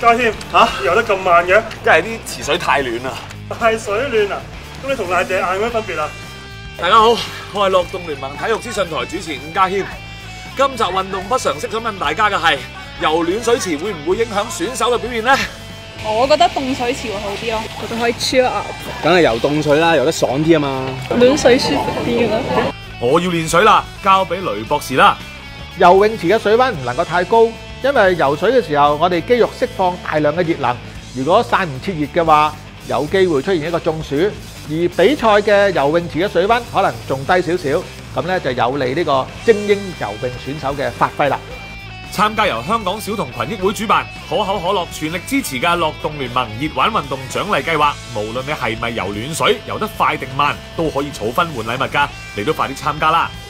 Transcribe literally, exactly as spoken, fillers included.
家謙嚇游得咁慢嘅， 梗係啲池水太暖啦。 大水暖啊！咁你同賴地硬有咩分別啊？ 大家好，我係樂動聯盟體育資訊台主持伍家謙。今集運動不常識想問大家嘅係，游暖水池會唔會影響選手嘅表現呢？ 我覺得凍水池會好啲咯，覺得可以 cheer up。 梗係游凍水啦，游得爽啲啊嘛。 暖水舒服啲咯。 我要練水啦，交俾雷博士啦。 游泳池嘅水溫唔能夠太高，因為游水嘅時候我哋肌肉釋放大量嘅熱能，如果散唔切熱嘅話，有機會出現一個中暑。而比賽嘅游泳池嘅水溫可能仲低少少，咁咧就有利呢個精英游泳選手嘅發揮啦。 參加由香港小童群益會主辦、可口可樂全力支持嘅樂動聯盟熱玩運動獎勵計劃，無論你係咪游暖水，游得快定慢，都可以儲分換禮物㗎，你都快啲參加啦！